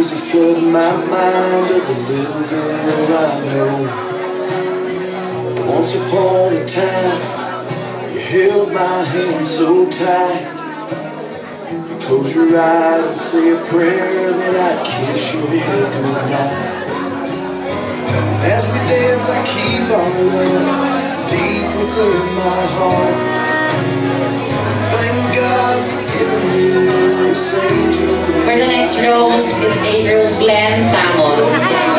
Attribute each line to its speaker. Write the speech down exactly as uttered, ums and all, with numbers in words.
Speaker 1: memories that flood my mind of the little girl I know. Once upon a time, you held my hand so tight. You close your eyes and say a prayer, then I'd kiss your head goodnight. As we dance, I keep our love deep within my heart. Thank God for giving me this angel.
Speaker 2: For the next rose, it's eight Rose Glenn Tamol.